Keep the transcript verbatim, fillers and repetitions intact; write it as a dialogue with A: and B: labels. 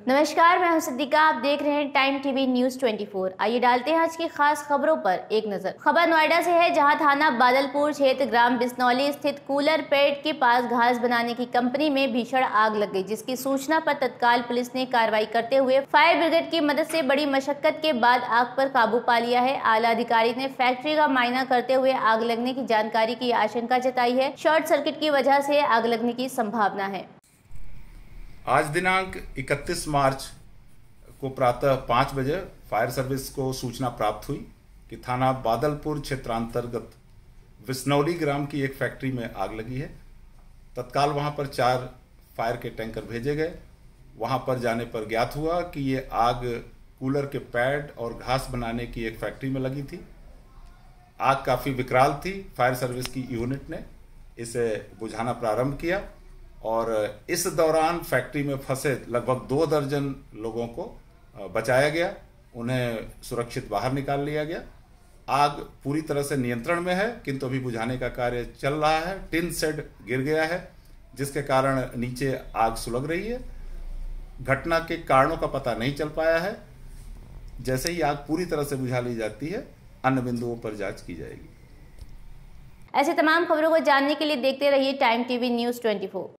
A: नमस्कार, मैं हूं सिद्दीका। आप देख रहे हैं टाइम टीवी न्यूज चौबीस। आइए डालते हैं आज की खास खबरों पर एक नजर। खबर नोएडा से है, जहां थाना बादलपुर क्षेत्र ग्राम बिस्नौली स्थित कूलर पेड़ के पास घास बनाने की कंपनी में भीषण आग लग गई, जिसकी सूचना पर तत्काल पुलिस ने कार्रवाई करते हुए फायर ब्रिगेड की मदद से बड़ी मशक्कत के बाद आग पर काबू पा लिया है। आला अधिकारी ने फैक्ट्री का मायना करते हुए आग लगने की जानकारी की आशंका जताई है। शॉर्ट सर्किट की वजह से आग लगने की संभावना है।
B: आज दिनांक इकतीस मार्च को प्रातः पाँच बजे फायर सर्विस को सूचना प्राप्त हुई कि थाना बादलपुर क्षेत्रांतर्गत बिस्नौली ग्राम की एक फैक्ट्री में आग लगी है। तत्काल वहां पर चार फायर के टैंकर भेजे गए। वहां पर जाने पर ज्ञात हुआ कि ये आग कूलर के पैड और घास बनाने की एक फैक्ट्री में लगी थी। आग काफ़ी विकराल थी। फायर सर्विस की यूनिट ने इसे बुझाना प्रारंभ किया और इस दौरान फैक्ट्री में फंसे लगभग दो दर्जन लोगों को बचाया गया, उन्हें सुरक्षित बाहर निकाल लिया गया। आग पूरी तरह से नियंत्रण में है, किंतु अभी बुझाने का कार्य चल रहा है। टिन शेड गिर गया है, जिसके कारण नीचे आग सुलग रही है। घटना के कारणों का पता नहीं चल पाया है। जैसे ही आग पूरी तरह से बुझा ली जाती है, अन्य बिंदुओं पर जांच की जाएगी।
A: ऐसे तमाम खबरों को जानने के लिए देखते रहिए टाइम टीवी न्यूज चौबीस।